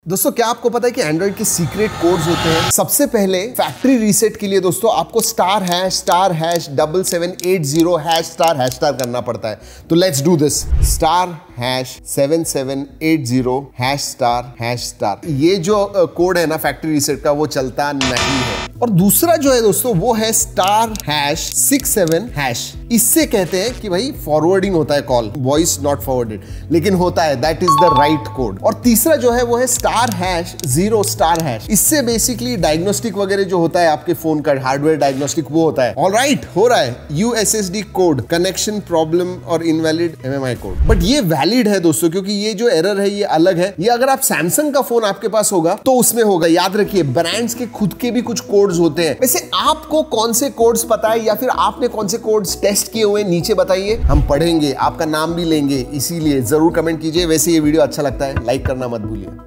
दोस्तों क्या आपको पता है कि एंड्रॉइड के सीक्रेट कोड्स होते हैं? सबसे पहले फैक्ट्री रीसेट के लिए दोस्तों आपको *#7780#* करना पड़ता है। तो लेट्स डू दिस। *#7780#*. ये जो कोड है ना फैक्ट्री रीसेट का, वो चलता नहीं है। और दूसरा जो है दोस्तों वो है *#67#. इससे कहते हैं कि भाई फॉरवर्डिंग होता है कॉल, वॉइस नॉट फॉरवर्डेड, लेकिन होता है, that is the right code. और तीसरा जो है वो है *#0*#. इससे बेसिकली डायग्नोस्टिक वगैरह जो होता है आपके फोन का हार्डवेयर डायग्नोस्टिक वो होता है। ऑलराइट, हो रहा है USSD कोड, कनेक्शन प्रॉब्लम और इनवैलिड MMI कोड। बट ये वैलिड है दोस्तों, क्योंकि ये जो एरर है ये अलग है। ये अगर आप सैमसंग का फोन आपके पास होगा तो उसमें होगा। याद रखिए, ब्रांड्स के खुद के भी कुछ कोड्स होते हैं। वैसे आपको कौन से कोड्स पता है या फिर आपने कौन से कोड्स टेस्ट किए हुए नीचे बताइए, हम पढ़ेंगे, आपका नाम भी लेंगे। इसीलिए जरूर कमेंट कीजिए। वैसे ये वीडियो अच्छा लगता है लाइक करना मत भूलिए।